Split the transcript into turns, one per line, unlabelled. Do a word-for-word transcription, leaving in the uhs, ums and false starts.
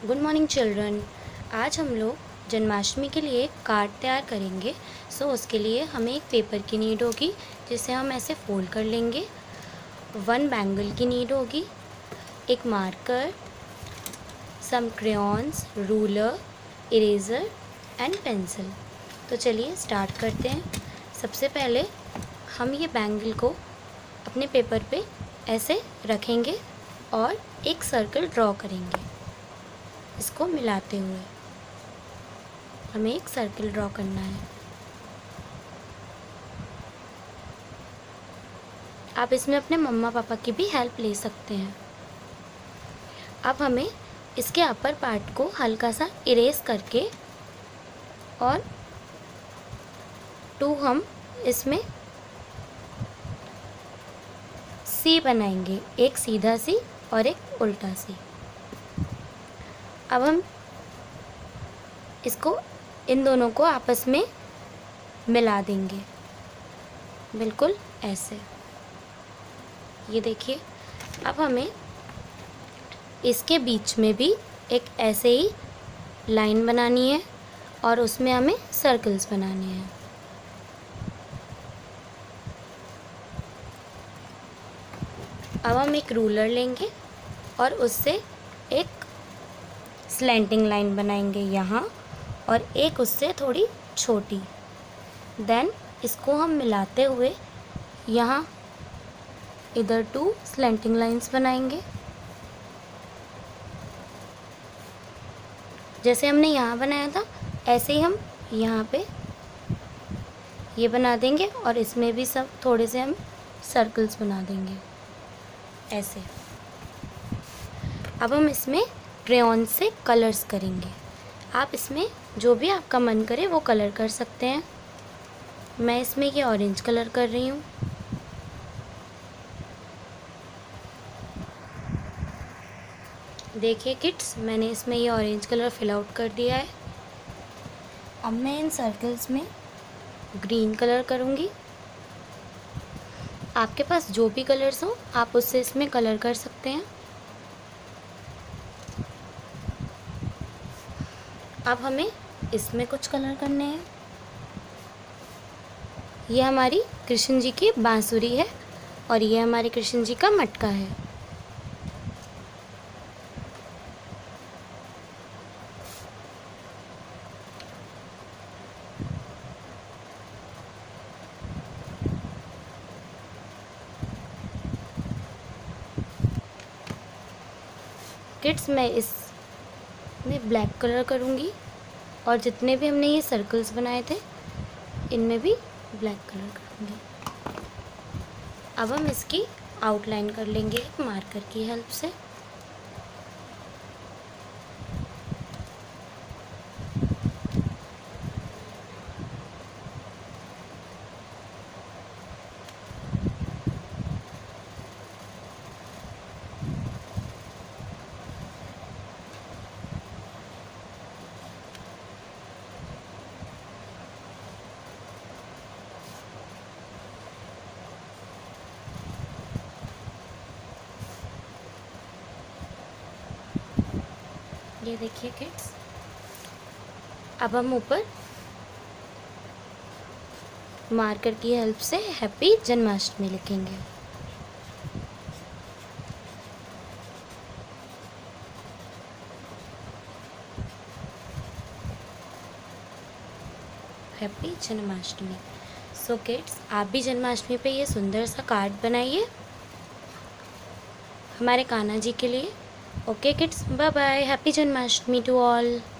Good morning children. आज हम लोग जन्माष्टमी के लिए एक कार्ड तैयार करेंगे। सो so, उसके लिए हमें एक पेपर की नीड होगी जिसे हम ऐसे फोल्ड कर लेंगे। वन बैंगल की नीड होगी, एक marker, some crayons, ruler, eraser and pencil. तो चलिए स्टार्ट करते हैं। सबसे पहले हम ये बैंगल को अपने पेपर पे ऐसे रखेंगे और एक सर्कल ड्रॉ करेंगे। इसको मिलाते हुए हमें एक सर्कल ड्रॉ करना है। आप इसमें अपने मम्मा पापा की भी हेल्प ले सकते हैं। अब हमें इसके अपर पार्ट को हल्का सा इरेज करके और टू हम इसमें सी बनाएंगे, एक सीधा सी और एक उल्टा सी। अब हम इसको इन दोनों को आपस में मिला देंगे, बिल्कुल ऐसे। ये देखिए। अब हमें इसके बीच में भी एक ऐसे ही लाइन बनानी है और उसमें हमें सर्कल्स बनाने हैं। अब हम एक रूलर लेंगे और उससे एक स्लैंटिंग लाइन बनाएंगे यहाँ, और एक उससे थोड़ी छोटी। देन इसको हम मिलाते हुए यहाँ इधर टू स्लैंटिंग लाइंस बनाएंगे, जैसे हमने यहाँ बनाया था ऐसे ही हम यहाँ पे ये बना देंगे और इसमें भी सब थोड़े से हम सर्कल्स बना देंगे ऐसे। अब हम इसमें क्रेयॉन से कलर्स करेंगे। आप इसमें जो भी आपका मन करे वो कलर कर सकते हैं। मैं इसमें ये ऑरेंज कलर कर रही हूँ। देखिए किड्स, मैंने इसमें ये ऑरेंज कलर फिल आउट कर दिया है। अब मैं इन सर्कल्स में ग्रीन कलर करूँगी। आपके पास जो भी कलर्स हो आप उससे इसमें कलर कर सकते हैं। अब हमें इसमें कुछ कलर करने हैं। ये हमारी कृष्ण जी की बांसुरी है और ये हमारे कृष्ण जी का मटका है। किड्स, मैं इस में ब्लैक कलर करूँगी और जितने भी हमने ये सर्कल्स बनाए थे इनमें भी ब्लैक कलर करूँगी। अब हम इसकी आउटलाइन कर लेंगे एक मार्कर की हेल्प से। ये देखिए किड्स। अब हम ऊपर मार्कर की हेल्प से हैप्पी जन्माष्टमी लिखेंगे। हैप्पी जन्माष्टमी। सो किड्स, आप भी जन्माष्टमी पे ये सुंदर सा कार्ड बनाइए हमारे कान्हा जी के लिए। Okay kids, bye bye. Happy Janmashtami to all.